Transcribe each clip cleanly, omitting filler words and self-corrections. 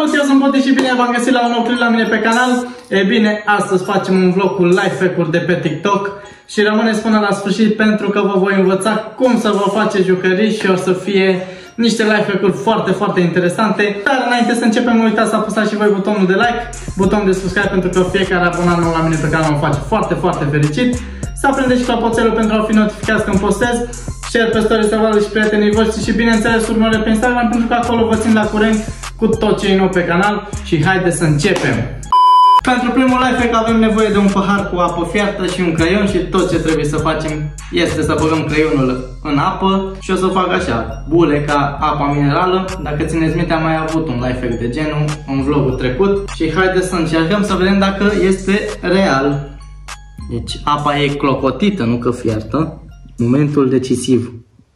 Salut, eu sunt Bote și bine v-am găsit la un nou clip la mine pe canal. E bine, astăzi facem un vlog cu life-hack-uri de pe TikTok și rămâneți până la sfârșit pentru că vă voi învăța cum să vă faceți jucării și o să fie niște life-hack-uri foarte, foarte interesante. Dar înainte să începem, nu uitați să apăsați și voi butonul de like, butonul de subscribe, pentru că fiecare abonat nou la mine pe canal mă face foarte, foarte fericit. Să aprindeți și clopoțelul pentru a fi notificați când postez, share pe story să vadă și prietenii voștri și bineînțeles urmările pe Instagram, pentru că acolo vă țin la curent cu tot ce e nou pe canal. Și haideți să începem! Pentru primul life-hack avem nevoie de un pahar cu apă fiartă și un creion și tot ce trebuie să facem este să băgăm creionul în apă și o să fac așa, bule ca apa minerală. Dacă țineți minte, am mai avut un life-hack de genul în vlogul trecut și haideți să încercăm să vedem dacă este real. Deci apa e clocotită, nu că fiartă. Momentul decisiv.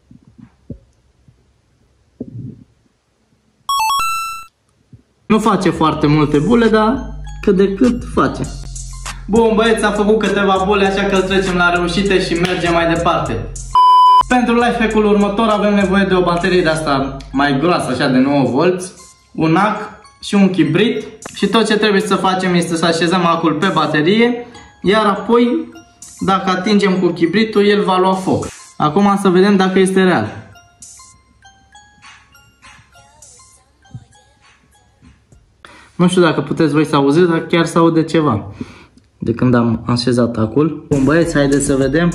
Nu face foarte multe bule, dar cât de cât face. Bun, băieți, a făcut câteva bule, așa că îl trecem la reușite și mergem mai departe. Pentru life-hack-ul următor avem nevoie de o baterie de asta mai groasă, așa de 9V, un ac și un chibrit. Și tot ce trebuie să facem este să așezăm acul pe baterie, iar apoi, dacă atingem cu chibritul, el va lua foc. Acum să vedem dacă este real. Nu știu dacă puteți voi să auziți, dar chiar se aude ceva de când am așezat acul. Bun, băieți, haideți să vedem.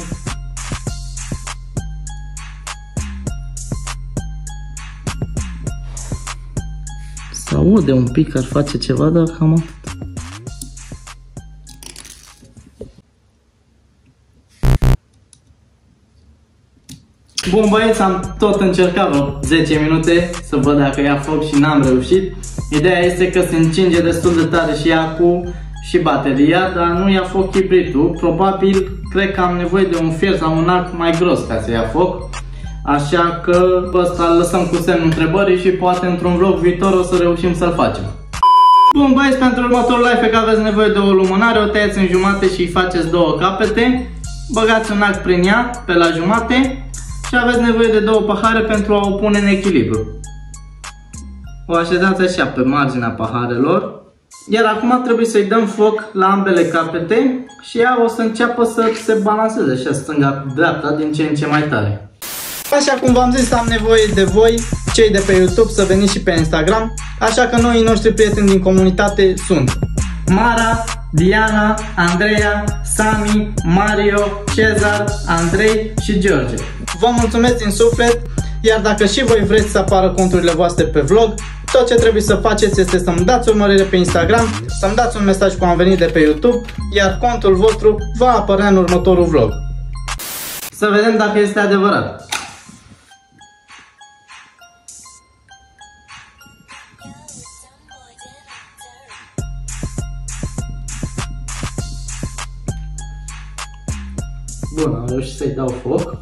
Se aude un pic, ar face ceva, dar cam atât. Bun, băieți, am tot încercat vreo 10 minute să văd dacă ia foc și n-am reușit. Ideea este că se încinge destul de tare și acul și bateria, dar nu ia foc chibritul. Probabil, cred că am nevoie de un fier sau un arc mai gros ca să ia foc. Așa că ăsta îl lăsăm cu semnul întrebării și poate într-un vlog viitor o să reușim să-l facem. Bun, băieți, pentru următorul life-hack aveți nevoie de o lumânare, o tăiați în jumate și îi faceți două capete. Băgați un arc prin ea, pe la jumate, și aveți nevoie de două pahare pentru a o pune în echilibru. O așezați așa pe marginea paharelor. Iar acum trebuie să-i dăm foc la ambele capete și ea o să înceapă să se balanceze așa stânga-dreapta din ce în ce mai tare. Așa cum v-am zis, am nevoie de voi, cei de pe YouTube, să veniți și pe Instagram. Așa că noi noștri prieteni din comunitate sunt Mara, Diana, Andreea, Sami, Mario, Cezar, Andrei și George. Vă mulțumesc din suflet, iar dacă și voi vreți să apară conturile voastre pe vlog, tot ce trebuie să faceți este să-mi dați urmărire pe Instagram, să-mi dați un mesaj cu am venit de pe YouTube, iar contul vostru va apărea în următorul vlog. Să vedem dacă este adevărat. Bun, am reușit să-i dau foc.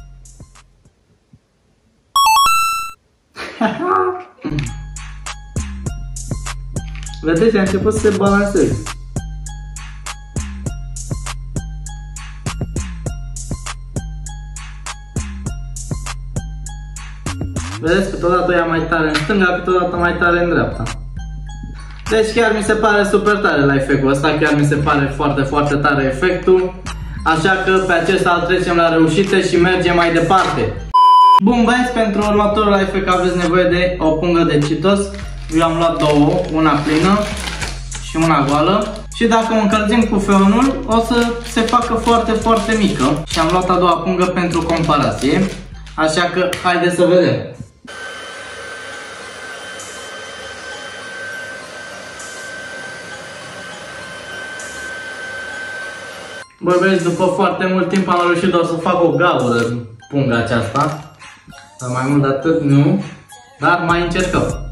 Vedeți, a început să se balanceze. Vedeți, câteodată ia mai tare în stânga, câteodată mai tare în dreapta. Deci chiar mi se pare super tare life-hack-ul ăsta, chiar mi se pare foarte, foarte tare efectul. Așa că pe acesta îl trecem la reușite și mergem mai departe. Bun, băieți, pentru următorul life-hack aveți nevoie de o pungă de Cheetos. Eu am luat două, una plină și una goală. Și dacă o încălzim cu feonul, o să se facă foarte, foarte mică. Și am luat a doua pungă pentru comparație. Așa că haideți să vedem. Băi, vezi, după foarte mult timp am reușit doar să fac o gaură în punga aceasta. Dar mai mult de atât nu, dar mai încercăm.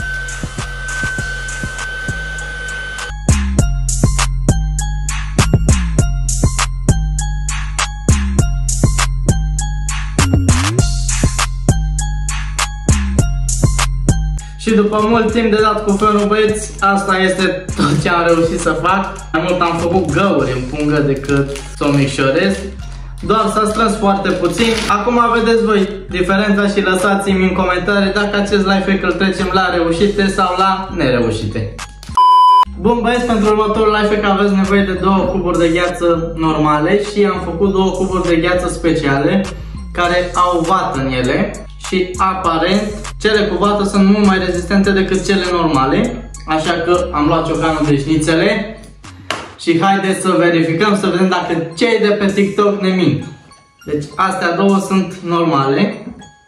Și după mult timp de dat cu felul, băieți, asta este tot ce am reușit să fac. Mai mult am făcut găuri în pungă decât să o micșorez. Doar s-a strâns foarte puțin. Acum vedeți voi diferența și lăsați-mi în comentarii dacă acest life hack îl trecem la reușite sau la nereușite. Bun băieți, pentru următorul life hack aveți nevoie de 2 cuburi de gheață normale și am făcut 2 cuburi de gheață speciale care au vată în ele și aparent cele cu vată sunt mult mai rezistente decât cele normale, așa că am luat ciocanul de șnițele și haideți să verificăm, să vedem dacă cei de pe TikTok ne mint. Deci astea două sunt normale.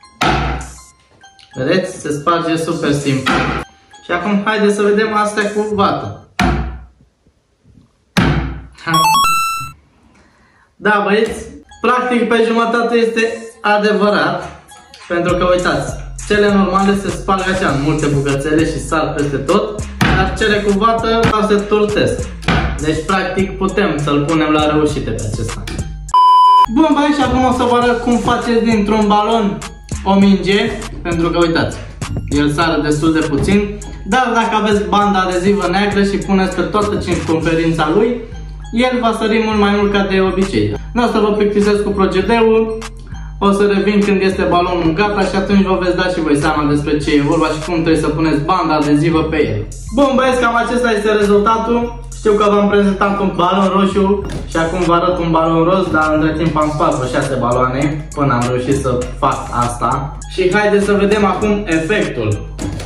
Vedeți? Se sparge super simplu. Și acum haideți să vedem astea cu vată. Da băieți, practic pe jumătate este adevărat. Pentru că uitați, cele normale se sparg așa în multe bucățele și sar peste tot, dar cele cu vată se turtesc. Deci practic putem să-l punem la reușite pe acesta. Bun băieți, și acum o să vă arăt cum faceți dintr-un balon o minge. Pentru că uitați, el sară destul de puțin. Dar dacă aveți bandă adezivă neagră și puneți pe toată circumferința lui, el va sări mult mai mult ca de obicei. Nu o să vă plictisesc cu procedeul. O să revin când este balonul gata și atunci vă veți da și voi seama despre ce e vorba și cum trebuie să puneți banda adezivă pe el. Bun băieți, cam acesta este rezultatul. Știu că v-am prezentat un balon roșu și acum vă arăt un balon roz, dar între timp am spart vreo 6 baloane până am reușit să fac asta. Și haideți să vedem acum efectul.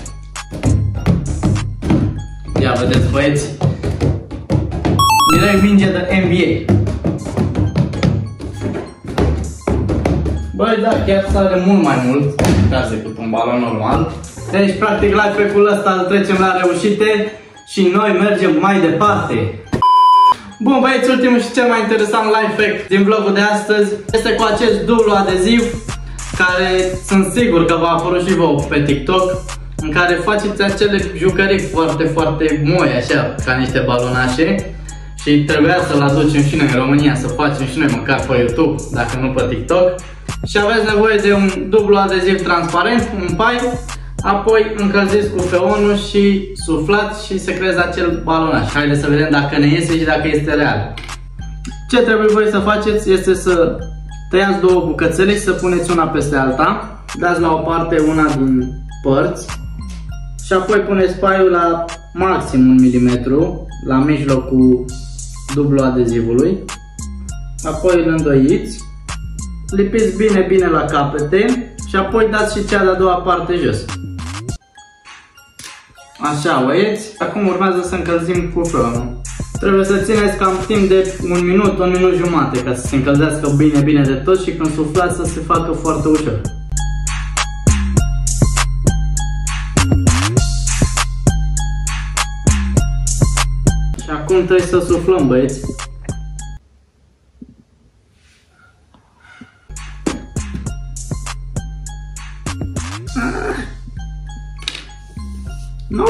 Ia vedeți băieți, direct minge de NBA. Băi, da, chiar sare mult mai mult decât un balon normal. Deci, practic, life hack-ul ăsta îl trecem la reușite și noi mergem mai departe. Bun, băieți, ultimul și cel mai interesant life hack din vlogul de astăzi este cu acest dublu adeziv, care sunt sigur că v-a apărut și vouă pe TikTok, în care faceți acele jucării foarte, foarte moi, așa, ca niște balonașe. Și trebuia să-l aducem și noi în România, să facem și noi măcar pe YouTube, dacă nu pe TikTok. Și aveți nevoie de un dublu adeziv transparent, un pai, apoi încălziți cu feonul și suflați și se creează acel balonaș. Haideți să vedem dacă ne iese și dacă este real. Ce trebuie voi să faceți este să tăiați 2 bucățele și să puneți una peste alta. Dați la o parte una din părți și apoi puneți paiul la maxim 1 mm, la mijlocul dublu adezivului. Apoi îl îndoiți. Lipiți bine, bine la capete și apoi dați și cea de-a doua parte jos. Așa, băieți. Acum urmează să încălzim cu feonul. Trebuie să țineți cam timp de 1 minut, 1 minut jumate ca să se încălzească bine, bine de tot și când suflați să se facă foarte ușor. Și acum trebuie să suflăm, băieți. Nu!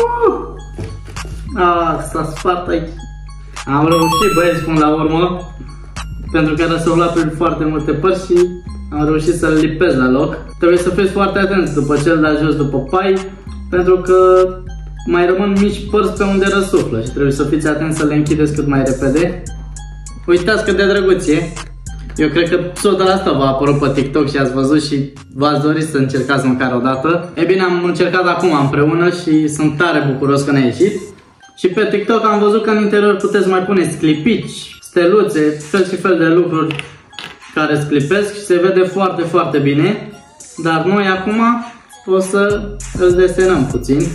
S-a spart aici. Am reușit, băieți, până la urmă, pentru că s-au luat pe foarte multe părți și am reușit să-l lipez la loc. Trebuie să fiți foarte atenți după ce îl dați jos după pai, pentru că mai rămân mici părți pe unde răsuflă și trebuie să fiți atenți să le închideți cât mai repede. Uitați cât de drăguț e. Eu cred că 100% v-a apărut pe TikTok și ați văzut și v-ați dorit să încercați măcar o dată. E bine, am încercat acum împreună și sunt tare bucuros că ne-a ieșit. Și pe TikTok am văzut că în interior puteți mai puneți clipici, steluțe, fel și fel de lucruri care sclipesc și se vede foarte, foarte bine. Dar noi acum o să îl desenăm puțin.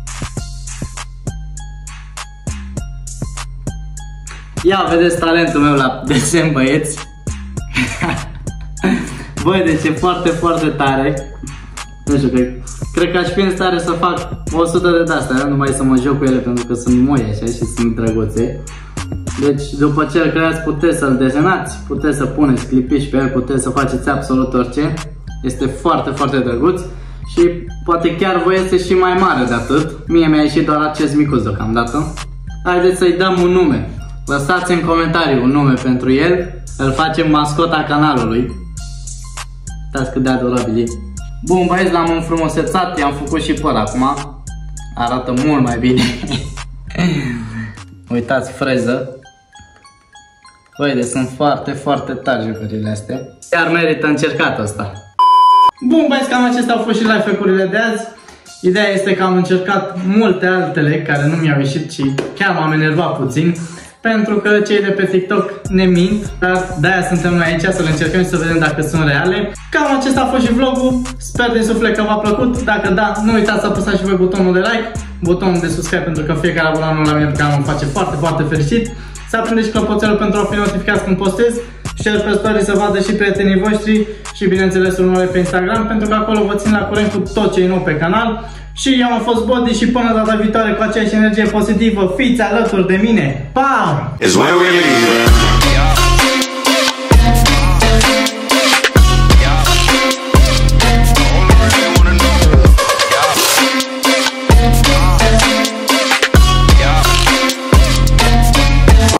Ia vedeți talentul meu la desen, băieți. Băi, deci e foarte, foarte tare. Nu știu, cred că aș fi în stare să fac 100 de astea, numai să mă joc cu ele pentru că sunt moi așa și sunt drăguțe. Deci după ce îl creați puteți să-l desenați, puteți să puneți clipici pe el, puteți să faceți absolut orice. Este foarte, foarte drăguț și poate chiar vă iese și mai mare de atât. Mie mi-a ieșit doar acest micuț deocamdată. Haideți să-i dăm un nume. Lăsați în comentarii un nume pentru el. Îl facem mascota canalului. Uitați cât de adorabil e. Bun, băieți, l-am înfrumusețat, i-am făcut și păr acum. Arată mult mai bine. Uitați, freză. Băi, deci sunt foarte tari jucările astea. Chiar merită încercat asta. Bun, băieți, cam acestea au fost și live-urile de azi. Ideea este că am încercat multe altele care nu mi-au ieșit și chiar m-am enervat puțin, pentru că cei de pe TikTok ne mint, dar de-aia suntem noi aici să le încercăm și să vedem dacă sunt reale. Cam acesta a fost și vlogul, sper din suflet că v-a plăcut. Dacă da, nu uitați să apăsați și voi butonul de like, butonul de subscribe, pentru că fiecare abonament la mine pe canal mă face foarte fericit. Să aprindeți și clopoțelul pentru a fi notificați când postez. Share pe story să vadă și prietenii voștri și bineînțeles urmările pe Instagram, pentru că acolo vă țin la curent cu tot ce e nou pe canal. Și eu am fost Body și până data viitoare cu aceeași energie pozitivă, fiți alături de mine. Pa!